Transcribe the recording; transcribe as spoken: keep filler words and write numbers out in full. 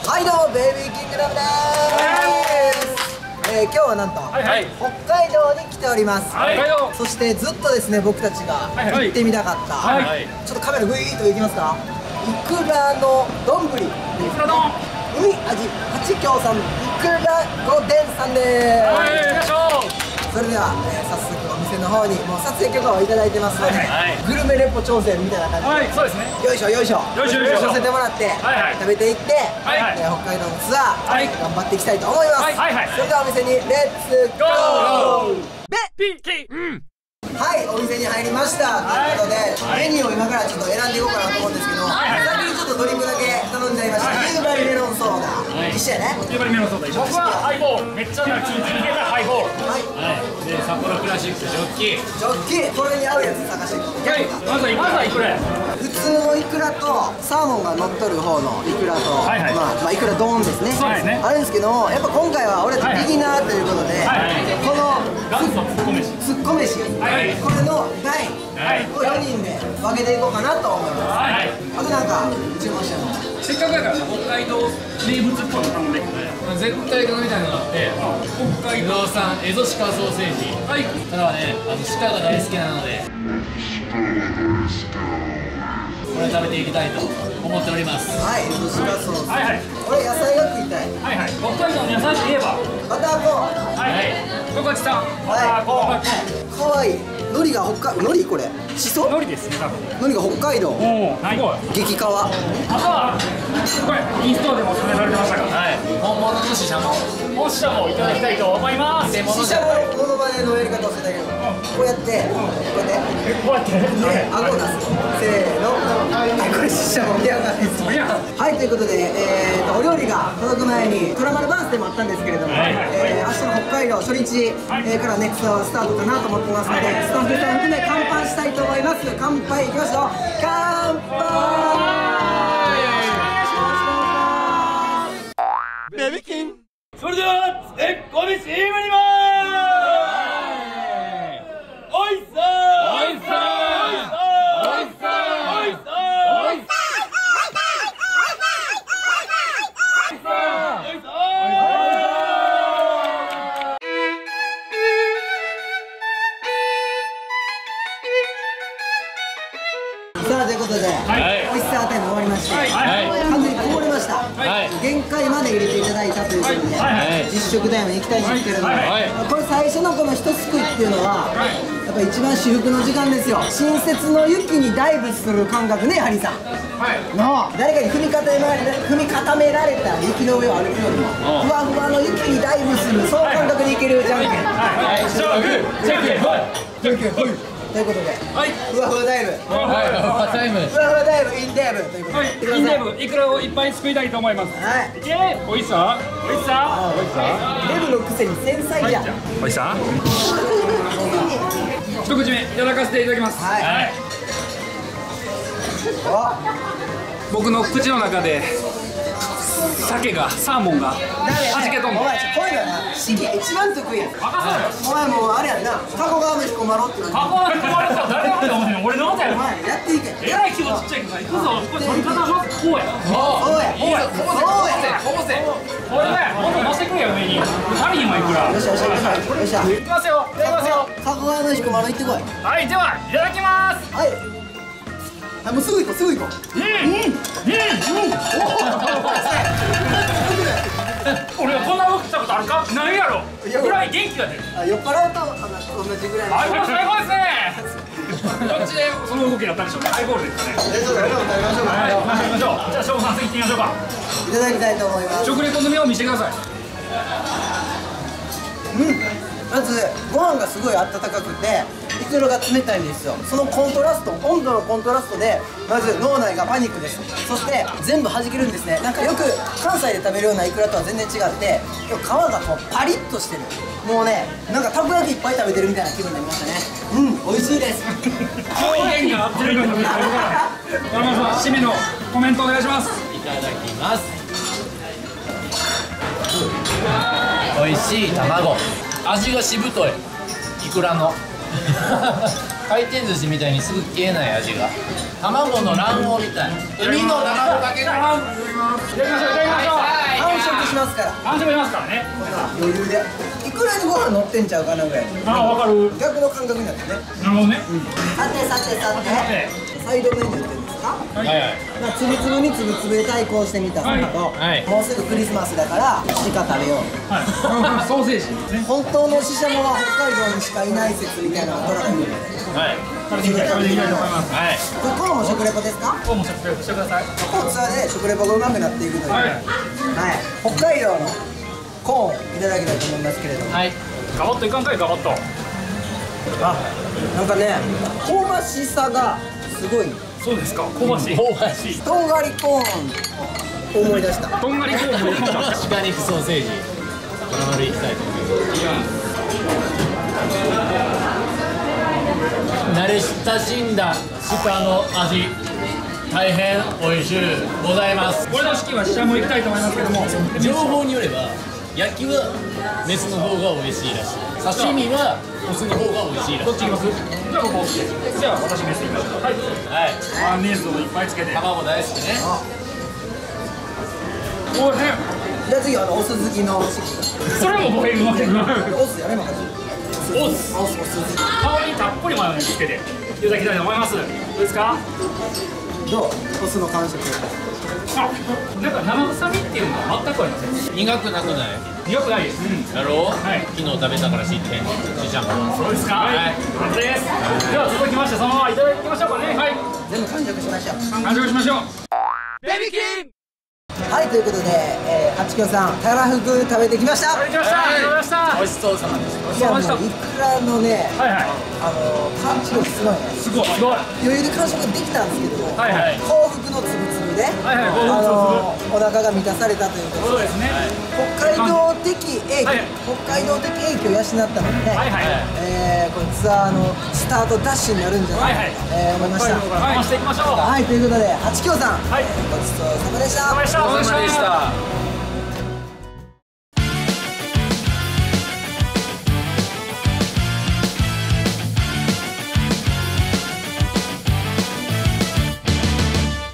はいどうもベイビーキングダムでーす。えー、今日はなんと、はいはい、北海道に来ております。はい、そしてずっとですね僕たちが行ってみたかった、はいはい、ちょっとカメラグイーッといきますか。イクラの丼、イクラ丼海味八京さんイクラ御殿さんでーす。それでは、えー、早速お店の方にもう撮影許可をいただいてますので、はい、グルメレポ挑戦みたいな感じで、はい、そうですね、よいしょよいしょよいしょよいしょさせてもらって、はいはい、食べていって、はいはい、えー、北海道のツアー、はい、頑張っていきたいと思います。はいはいはい、それではお店にレッツゴーベピキン。はい、お店に入りましたということで、メニューを今からちょっと選んでいこうかなと思うんですけど、先にちょっとドリンクだけ頼んじゃいました。夕張メロンソーダ一緒やね。夕張メロンソーダ一緒。僕はハイボール、めっちゃキンキンに入れたハイボール。はい。で札幌クラシックジョッキ。ジョッキ、これに合うやつ探していく。はい。まずはまずはイクラ。普通のイクラとサーモンが乗っとる方のイクラと、まあまあイクラドーンですね。そうですね。あるんですけど、やっぱ今回は俺たちビギナーということで、この元祖ツッコ飯。ツッコ飯。これの台をよにんで分けていこうかなと思います。はい、あとなんか注文したのせっかくだから北海道名物っぽいの頼んで絶対頼みたいのがあって、北海道産エゾシカソーセージ。はい、それはね、あの鹿が大好きなのでこれ食べていきたいと思っております。はい、エゾシカソーセージ。はいはい、これ野菜が食いたい。はいはい、北海道の野菜といえばバターコーン。はいはい、十勝さんバターコーンかわいい。海苔が北海道、海苔これしそ？海苔ですね、多分。海苔が北海道。おお、すごい。激カワ。あとはこれインストでも勧められてましたが、はい。本物のシシャモ。おシシャモをいただきたいと思います。シシャモのモノマネのやり方をしてたけど、こうやってこうやってこうやってで顎出す。せーの。これシシャモ見上がるんです。はい、ということで、えーとお料理が届く前にトラマルバースでもあったんですけれども、えー明日の北海道初日からネクストスタートかなと思ってますので、スタッフさん含め乾杯したいと思います。乾杯いきますよ。乾杯。ベビキン。それではえっこみしーまりまーす。おいしそうおいしそうおいしそうおいしそうおいしそうさあということで、はい、美味しさタイム終わりまして、はい、完全にこぼれました、はい、限界まで入れていただいたということで、はい、実食タイムに行きたいんですけれども、はい、これ最初のこの一すくいっていうのは、はい、やっぱ一番至福の時間ですよ。新雪の雪にダイブする感覚ね、ハリーさん、はい、の誰かに踏み固められ踏み固められた雪の上を歩くよりもふわふわの雪にダイブする、その感覚でいけるじゃんけん。勝負じゃんけんほいじゃんけんほいということで、はい、ふわふわダイブ、ふわふわダイブ、ふわふわダイブインデーブということで、はい、インデーブイクラをいっぱいすくいたいと思います。はい。いけ。おいしさ？おいしさ？おいしさ？デブのくせに繊細じゃん。おいしさ？一口目いただかせていただきます。はい。僕の口の中で鮭がサーモンがはじけとんの。お前こういうのな、シゲ一番得意やん。お前もうあれやんな、加古川の彦摩呂って加古川の彦摩呂さ、誰が見たの？俺のことやろ。お前やっていけ。えらい規模ちっちゃいから行くぞ。これ取り方まずこうや。そうや。そうや。こぼせ。これね、もっと乗せてくれよ上に。足りひんわいくら。よっしゃよっしゃよっしゃ。行きますよ。いただきますよ。加古川の彦摩呂行ってこい。はい、ではいただきます。はい。あ、もうすぐ行こう、すぐ行こう。うん、うん、うん、うん。俺はこんな動きしたことあるか？ないやろ。ぐらい元気が出る。あ、酔っ払うと同じぐらい。あ、これ最高ですね。こっちでその動きだったでしょうね。ハイボールですね。え、そうだよ。食べましょうか。はい、食べましょう。じゃあ、翔さん次行ってみましょうか。いただきたいと思います。食レポの目を見せてください。うん。まずご飯がすごい温かくてイクラが冷たいんですよ。そのコントラスト、温度のコントラストでまず脳内がパニックです。そして全部弾けるんですね。なんかよく関西で食べるようなイクラとは全然違って皮がこうパリッとしてる。もうね、なんかたこ焼きいっぱい食べてるみたいな気分になりましたね。うん、美味しいです。表現が合ってるかと思ったら締めのコメントお願いします。いただきます。美味しい卵、味がしぶといイクラの回転寿司みたいにすぐ消えない味が、卵の卵黄みたい、海の卵かけご飯。いただきましょう、いただきましょう。 ますから。 何食べますからね。 余裕で。いくらにご飯乗ってんちゃうかなぐらい。 ああ、わかる。 逆の感覚になってね。 なるほどね。 さてさてさて。サイドメニューって言うんですか。 はいはい。 まあつぶつぶにつぶつぶで対抗してみたのと、もうすぐクリスマスだから鹿食べよう。 はい。ソーセージ。 本当のシシャモは北海道にしかいない説みたいなのがドラマに。 はい。 食べてみたいと思います。はい。 これコーンも食レポですか？ コーンも食レポしてください。 コーンツアーで食レポがうまくなっていくという。はい。北海道のコーンいただきたいと思いますけれども。 はい。ガバッといかんかいガバッと。 あ、なんかね、香ばしさがすごい。 そうですか。香ばしい。香ばしい。 とんがりコーンを思い出した。 とんがりコーンを思い出した。 鹿肉ソーセージ。この丸いきたいと思います。慣れ親しんだ鹿の味。大変美味しゅうございます。 俺の式はシシャモ行きたいと思いますけども、 情報によれば焼きはメスの方が美味しいらしい。刺身はオスの方が美味しいらしい。 どっち行きます？じゃあ僕オスです。じゃあ私メス行きましょう。はい。はい。マヨネーズをいっぱいつけて。 卵大好きね。 おいしい。 じゃあ次あのオス好きのそれも僕いるわけない。 オスやればオス。オスオス好き。顔にたっぷりマヨネーズつけていただきたいと思います。どうですか？ どう？オスの感触。 あ、なんか生臭みっていうのは全くありません。 苦くなくない？ 苦くないです。 だろう？はい。昨日食べたから知ってんの。ししゃも。 そうですか？はい。完成です。では続きましてそのままいただきましょうかね。はい。 全部完食しましょう。 完食しましょう。 ベビキン。 はい、ということで、えー、はちきょうさん、たらふく食べてきました。 食べてきました。ありがとうございました。 美味しそうさまでした。 いや、もういくらのね、 はいはい。 あのパンチ力すごいね。 すごい。すごい。 余裕で完食できたんですけど、 はいはい。 幸福のつぶつぶで、 はいはい。 あのお腹が満たされたということで、 そうですね。 北海道的影響、北海道的影響を養ったのでね、 はいはい。 えー、このツアーのスタートダッシュになるんじゃないかと、えー、思いました。 はい。回していきましょう。 はい、ということで、はちきょうさん、 はい。 ごちそうさまでした。 お疲れ様でした。